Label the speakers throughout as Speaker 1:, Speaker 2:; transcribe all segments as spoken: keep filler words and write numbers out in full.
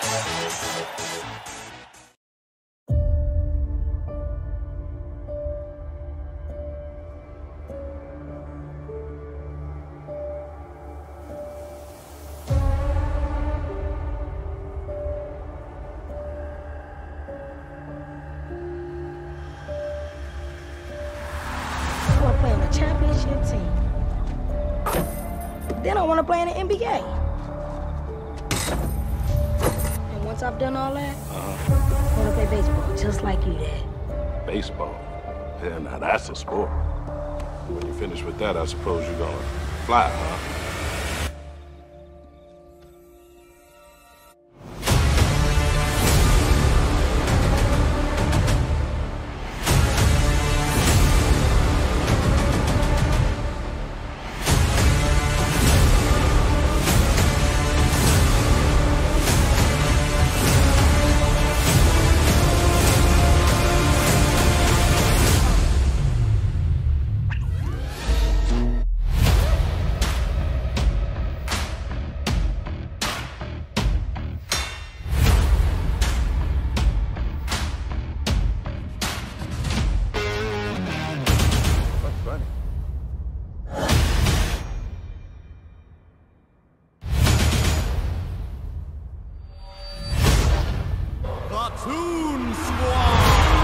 Speaker 1: Championship team. Then I want to play in the N B A. And once I've done all that, uh-huh. I want to play baseball, just like you did.
Speaker 2: Baseball? Yeah, now that's a sport. When you finish with that, I suppose you're gonna fly, huh?
Speaker 3: Platoon Squad!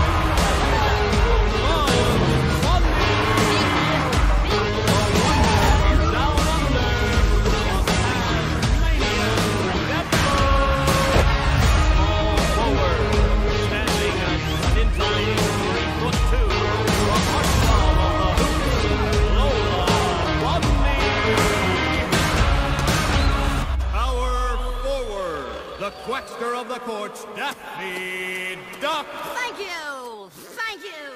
Speaker 3: The Quackster of the courts, Daffy Duck!
Speaker 4: Thank you! Thank you!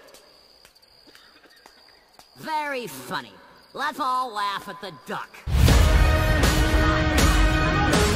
Speaker 4: Very funny. Let's all laugh at the duck.